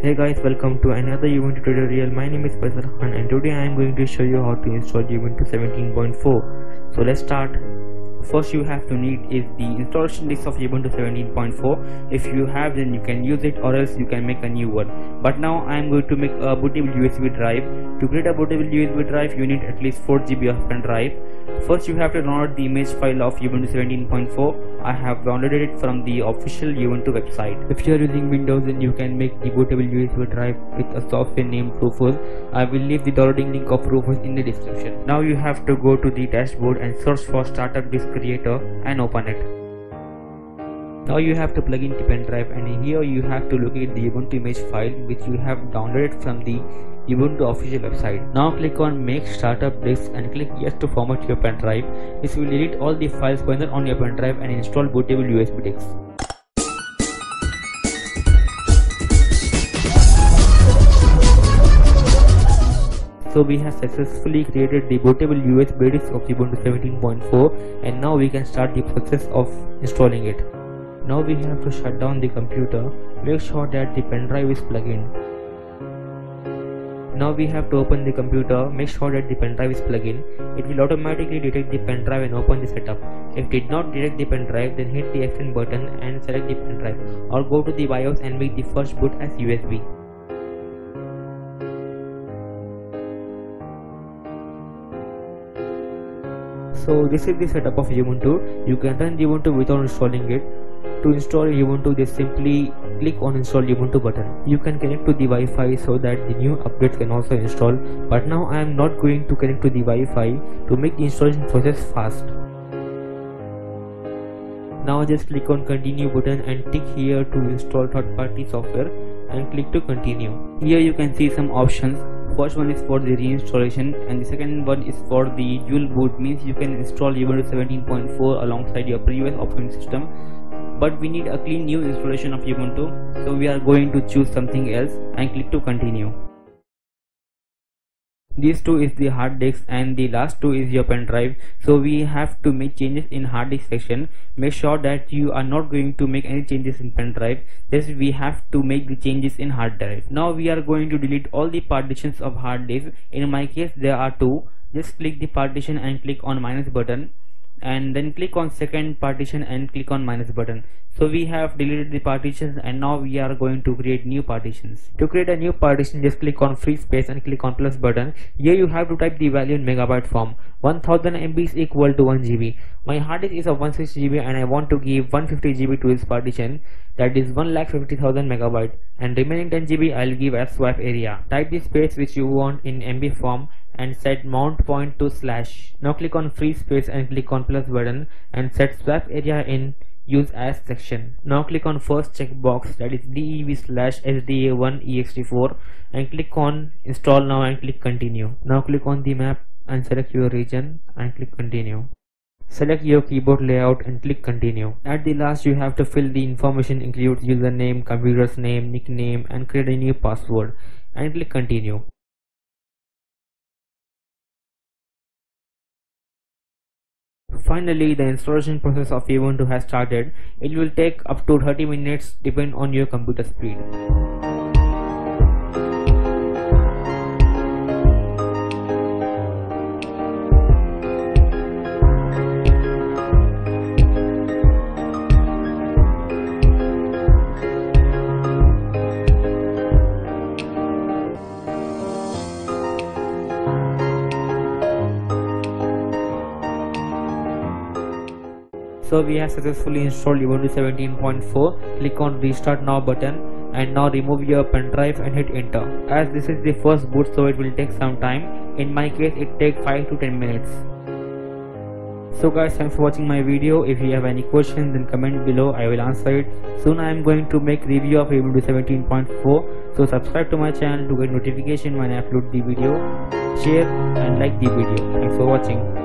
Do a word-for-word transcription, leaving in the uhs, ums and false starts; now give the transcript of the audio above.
Hey guys, welcome to another Ubuntu tutorial. My name is Faisal Khan and today I am going to show you how to install Ubuntu seventeen point four. So let's start. First you have to need is the installation list of Ubuntu seventeen point four. If you have, then you can use it, or else you can make a new one. But now I am going to make a bootable U S B drive. To create a bootable U S B drive, you need at least four G B of pen drive. First you have to download the image file of Ubuntu seventeen point four. I have downloaded it from the official Ubuntu website. If you are using Windows, then you can make the bootable U S B drive with a software named Rufus. I will leave the downloading link of Rufus in the description. Now you have to go to the dashboard and search for Startup Disk Creator and open it. Now you have to plug in the pen drive, and here you have to locate the Ubuntu image file which you have downloaded from the Ubuntu official website. Now click on Make Startup Disk and click Yes to format your pen drive. This will delete all the files present on your pen drive and install bootable U S B disks. So we have successfully created the bootable U S B disk of Ubuntu seventeen point four, and now we can start the process of installing it. Now we have to shut down the computer. Make sure that the pen drive is plugged in. Now we have to open the computer. Make sure that the pen drive is plugged in. It will automatically detect the pen drive and open the setup. If it did not detect the pen drive, then hit the extend button and select the pen drive, or go to the BIOS and make the first boot as U S B. So this is the setup of Ubuntu. You can run Ubuntu without installing it. To install Ubuntu, just simply click on Install Ubuntu button. You can connect to the Wi-Fi so that the new updates can also install. But now I am not going to connect to the Wi-Fi to make the installation process fast. Now just click on Continue button and tick here to install third-party software and click to continue. Here you can see some options. First one is for the reinstallation, and the second one is for the dual boot, means you can install Ubuntu seventeen point four alongside your previous operating system. But we need a clean new installation of Ubuntu, so we are going to choose something else and click to continue. These two is the hard disk and the last two is your pen drive. So we have to make changes in hard disk section. Make sure that you are not going to make any changes in pen drive. This we have to make the changes in hard drive. Now we are going to delete all the partitions of hard disk. In my case there are two. Just click the partition and click on minus button, and then click on second partition and click on minus button. So we have deleted the partitions, and now we are going to create new partitions. To create a new partition, just click on free space and click on plus button. Here you have to type the value in megabyte form. one thousand M B is equal to one G B. My hard disk is of one hundred sixty G B and I want to give one hundred fifty G B to this partition, that is one lakh fifty thousand megabyte, and remaining ten G B I will give as swap area. Type the space which you want in M B form and set mount point to slash. Now click on free space and click on plus button and set swap area in use as section. Now click on first checkbox, that is dev slash S D A one E X T four, and click on install now and click continue. Now click on the map and select your region and click continue. Select your keyboard layout and click continue. At the last you have to fill the information, includes username, computer's name, nickname, and create a new password and click continue. Finally, the installation process of Ubuntu has started. It will take up to thirty minutes depending on your computer speed. So we have successfully installed Ubuntu seventeen point four. Click on Restart Now button and now remove your pen drive and hit enter. As this is the first boot, so it will take some time. In my case it takes five to ten minutes. So guys, thanks for watching my video. If you have any questions, then comment below, I will answer it. Soon I am going to make review of Ubuntu seventeen point four. So subscribe to my channel to get notification when I upload the video. Share and like the video. Thanks for watching.